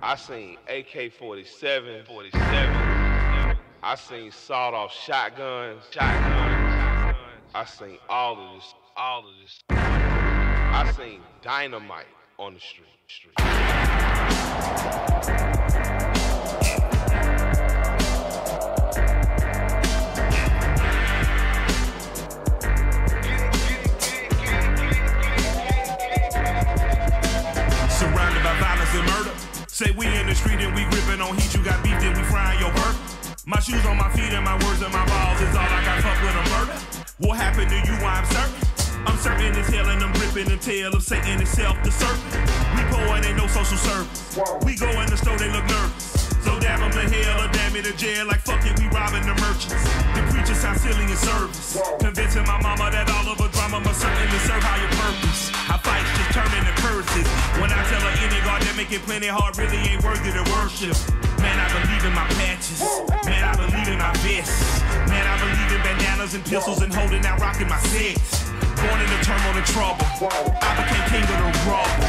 I seen AK-47, 47. I seen sawed-off shotguns. I seen all of this. I seen dynamite on the street. Surrounded by violence and murder. Say we in the street and we gripping on heat. You got beef, then we frying your burger. My shoes on my feet and my words and my balls is all I got. Fuck with a murder. What happened to you? I'm certain. I'm certain as hell and I'm gripping the tail of Satan itself, the serpent. We poor and ain't no social service. We go in the store, they look nervous. So damn them to hell or damn me to jail. Like fuck it, we robbing the merchants. The preachers sound silly in service. Convincing my mama that all of her drama must certainly serve higher purpose. I fight just turning to curses. When I tell her any God that make it plenty hard really ain't worthy to worship. Man, I believe in my patches. Man, I believe in my vests. Man, I believe in bandanas and pistols and holding out, rocking my sets. Born in the turmoil and trouble. I became king of the rubble.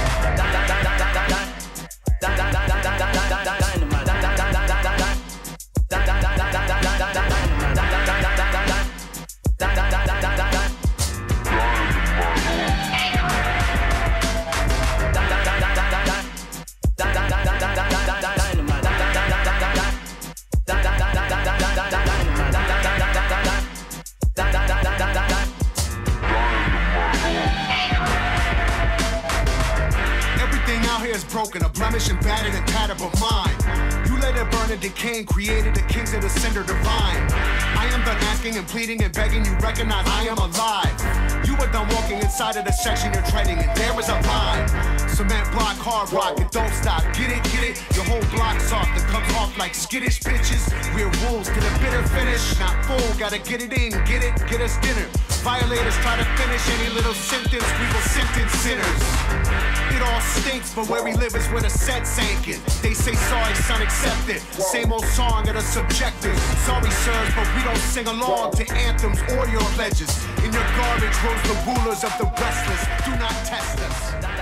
Is broken, a blemish and battered and tattered but mine. You let it burn and decay and created the kings of the cinder divine. I am done asking and pleading and begging you recognize I am alive. You are done walking inside of the section you're treading and there is a line. Cement block, hard rock, and don't stop. Get it? Your whole block's off that comes off like skittish bitches. We're wolves to the bitter finish. Not full, gotta get it in, get us dinner. Violators try to finish any little sentence, we will sentence sinners. It all stinks, but where we live is where the set sank in. They say sorry, son, accept it. Same old song at a subjective. Sorry, sirs, but we don't sing along to anthems or your pledges. In your garbage rose the rulers of the restless. Do not test us.